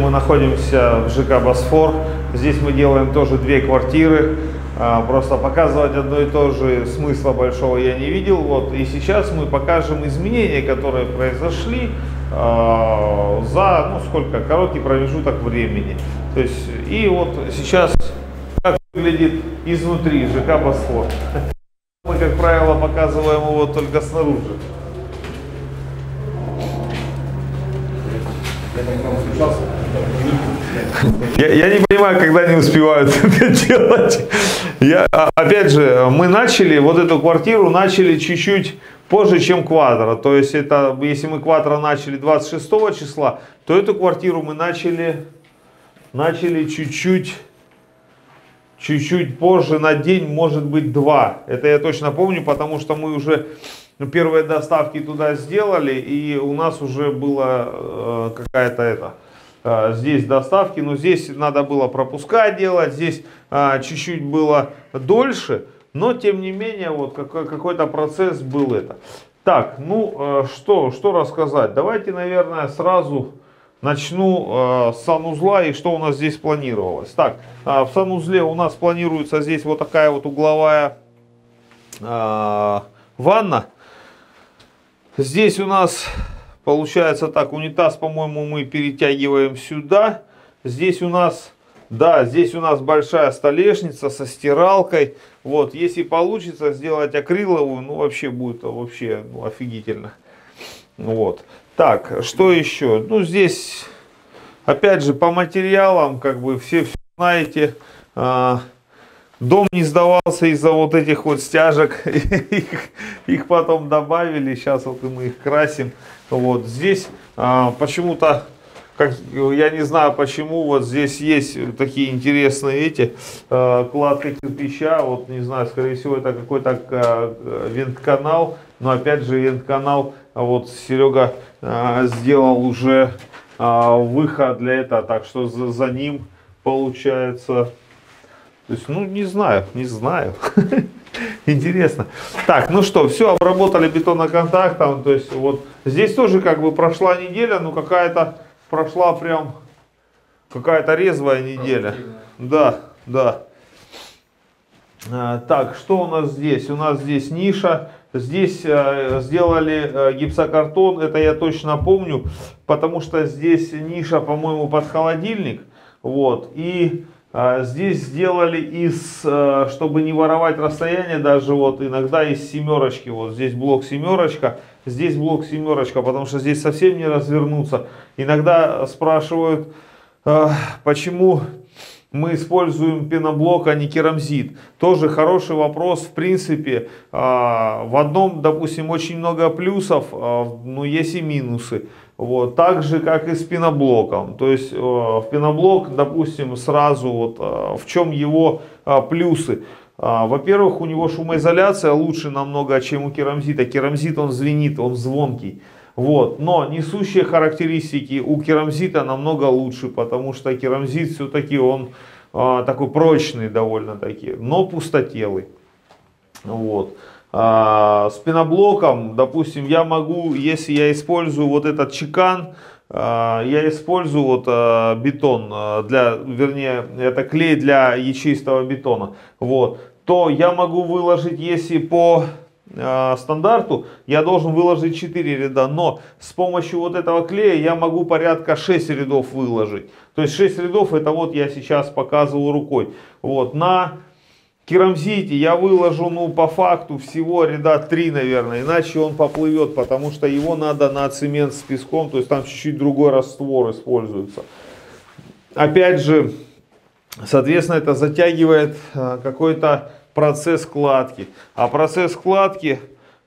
мы находимся в ЖК Босфор. Здесь мы делаем тоже 2 квартиры. Просто показывать одно и то же смысла большого я не видел. Вот. И сейчас мы покажем изменения, которые произошли за короткий промежуток времени. То есть, и вот сейчас как выглядит изнутри ЖК Босфор. Мы, как правило, показываем его только снаружи. Я не понимаю, когда они успевают это делать. Опять же, мы начали вот эту квартиру чуть-чуть позже, чем Квадро. То есть, это, если мы Квадро начали 26 числа, то эту квартиру мы начали чуть-чуть позже, на день, может быть, 2. Это я точно помню, потому что мы уже первые доставки туда сделали, и у нас уже было здесь доставки, но здесь надо было пропуска делать, здесь чуть-чуть было дольше, но тем не менее вот какой-то процесс был это. Так, что рассказать? Давайте, наверное, сразу начну с санузла и что у нас здесь планировалось. Так, в санузле у нас планируется здесь вот такая вот угловая ванна. Здесь у нас получается так, унитаз, по-моему, мы перетягиваем сюда. Здесь у нас большая столешница со стиралкой. Вот, если получится сделать акриловую, вообще будет офигительно. Вот. Так, что еще? Здесь, опять же, по материалам, все знаете, дом не сдавался из-за вот этих вот стяжек, их потом добавили, сейчас вот мы их красим. Вот здесь почему-то, я не знаю почему, вот здесь есть такие интересные кладка кирпича, вот не знаю, скорее всего это какой-то вентканал, но опять же вентканал, вот Серега сделал уже выход для этого, так что за ним получается. То есть, не знаю. Интересно. Так, все, обработали бетоноконтактом. То есть, вот здесь тоже прошла неделя, но прошла прям какая-то резвая неделя. Да. Так, что у нас здесь? У нас здесь ниша. Здесь сделали гипсокартон, это я точно помню, потому что здесь ниша, по-моему, под холодильник. Вот, и здесь сделали чтобы не воровать расстояние, даже вот иногда из семерочки. Вот здесь блок семерочка, здесь блок семерочка, потому что здесь совсем не развернуться. Иногда спрашивают, почему мы используем пеноблок, а не керамзит. Тоже хороший вопрос, в принципе. В одном, допустим, очень много плюсов, но есть и минусы. Вот, так же, как и с пеноблоком. То есть в пеноблок, допустим, сразу в чем его плюсы. Во-первых, у него шумоизоляция лучше намного, чем у керамзита. Керамзит, он звенит, он звонкий. Вот. Но несущие характеристики у керамзита намного лучше, потому что керамзит все-таки он такой прочный довольно-таки, но пустотелый. Вот. С пеноблоком, допустим, я могу, если я использую вот этот чекан, я использую бетон, это клей для ячеистого бетона, вот, то я могу выложить, если по стандарту, я должен выложить 4 ряда, но с помощью вот этого клея я могу порядка 6 рядов выложить. То есть 6 рядов, это вот я сейчас показываю рукой. Вот, на керамзите я выложу, по факту всего ряда 3, наверное, иначе он поплывет, потому что его надо на цемент с песком, то есть там чуть-чуть другой раствор используется. Опять же, соответственно, это затягивает какой-то процесс кладки. А процесс кладки,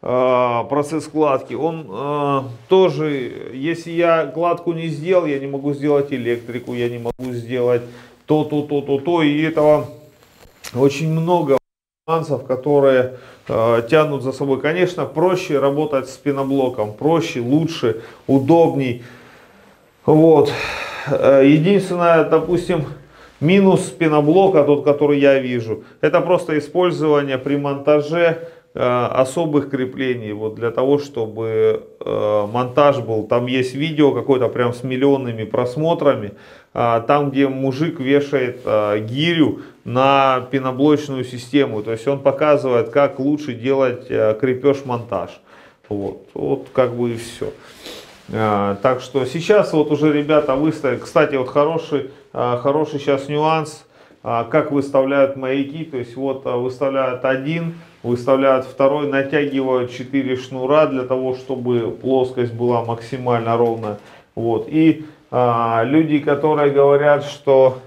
он тоже, если я кладку не сделал, я не могу сделать электрику, я не могу сделать то, и этого очень много нюансов, которые тянут за собой. Конечно, проще работать с пеноблоком, проще, лучше, удобней. Вот. Единственное, допустим, минус пеноблока, тот, который я вижу, это просто использование при монтаже особых креплений, вот для того, чтобы монтаж был. Там есть видео какое-то прям с миллионными просмотрами, там, где мужик вешает гирю на пеноблочную систему. То есть он показывает, как лучше делать крепеж-монтаж. Вот как бы и все. Так что сейчас вот уже ребята выставили. Кстати, вот хороший сейчас нюанс, как выставляют маяки. То есть вот выставляют один, выставляют второй, натягивают 4 шнура для того, чтобы плоскость была максимально ровная. Вот. И люди, которые говорят, что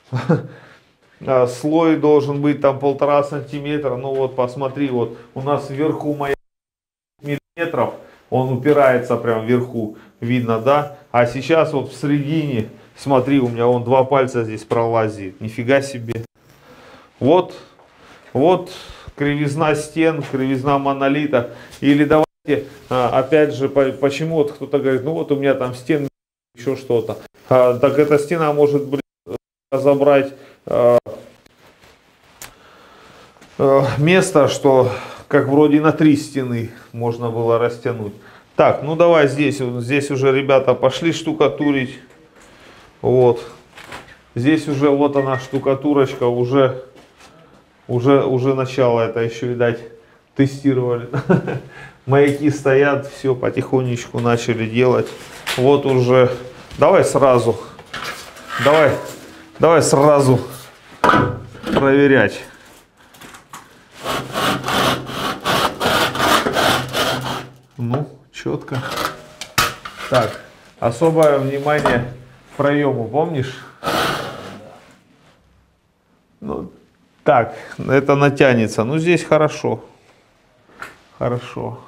слой должен быть там 1,5 сантиметра, ну вот посмотри, вот у нас вверху маяк миллиметров, он упирается прям вверху, видно, да? А сейчас вот в середине, смотри, у меня вон 2 пальца здесь пролазит, нифига себе. Вот кривизна стен, кривизна монолита. Или давайте, опять же, почему вот кто-то говорит, ну вот у меня там стены, еще что-то. Так эта стена может разобрать место, что как вроде на 3 стены можно было растянуть. Так, ну давай здесь уже ребята пошли штукатурить. Вот. Здесь уже вот она штукатурочка, уже начало, это еще, видать, тестировали. Маяки стоят, все потихонечку начали делать. Вот уже, давай сразу проверять. Ну, четко. Так, особое внимание к проему, помнишь? Ну, так, это натянется. Ну, здесь хорошо. Хорошо.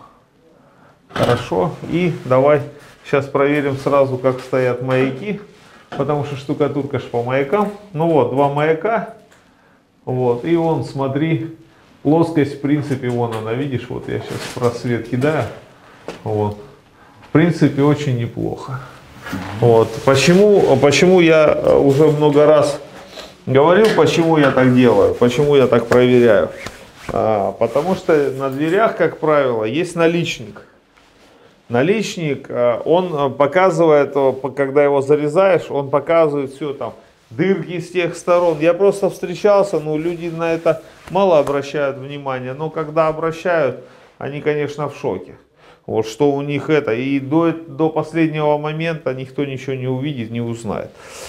И давай сейчас проверим сразу, как стоят маяки. Потому что штукатурка ж по маякам. Ну вот, 2 маяка. Вот, и вон, смотри, плоскость, в принципе, вон она, видишь, вот я сейчас просвет кидаю. Вот. В принципе, очень неплохо. Вот. Почему я уже много раз говорил, почему я так делаю, почему я так проверяю. Потому что на дверях, как правило, есть наличник. Наличник, он показывает, когда его зарезаешь, он показывает все там, дырки с тех сторон. Я просто встречался, но люди на это мало обращают внимания. Но когда обращают, они, конечно, в шоке. Вот что у них это. И до последнего момента никто ничего не увидит, не узнает.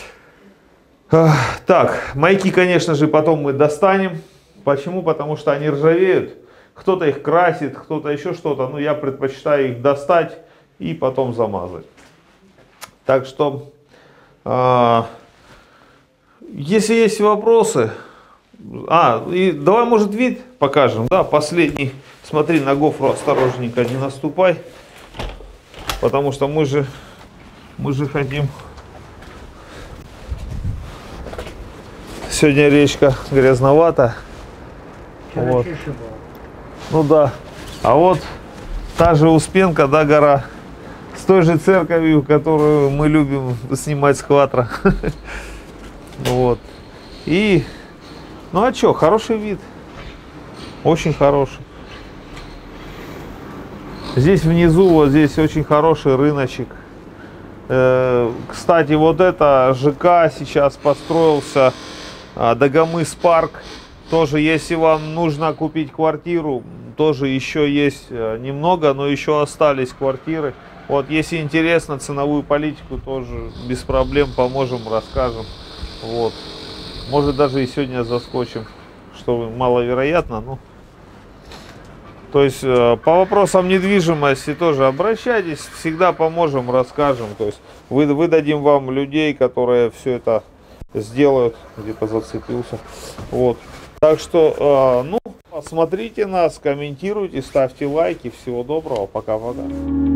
Так, маяки, конечно же, потом мы достанем. Почему? Потому что они ржавеют. Кто-то их красит, кто-то еще что-то. Но я предпочитаю их достать и потом замазать. Так что, если есть вопросы... и давай, может, вид покажем. Да, последний. Смотри, на гофру осторожненько не наступай. Потому что мы же хотим... Сегодня речка грязновата. Вот. Ну да. А вот та же Успенка, да, гора. С той же церковью, которую мы любим снимать с квадро. Вот. И... Ну а что, хороший вид. Очень хороший. Здесь внизу, вот здесь очень хороший рыночек. Кстати, вот это ЖК сейчас построился. Дагомыс парк. Тоже, если вам нужно купить квартиру, тоже еще есть немного, но еще остались квартиры. Вот, если интересно, ценовую политику тоже без проблем поможем, расскажем. Вот. Может, даже и сегодня заскочим, что маловероятно, но... То есть, по вопросам недвижимости тоже обращайтесь, всегда поможем, расскажем. То есть, выдадим вам людей, которые все это сделают, где-то зацепился. Вот. Так что, ну, смотрите нас, комментируйте, ставьте лайки. Всего доброго, пока-пока.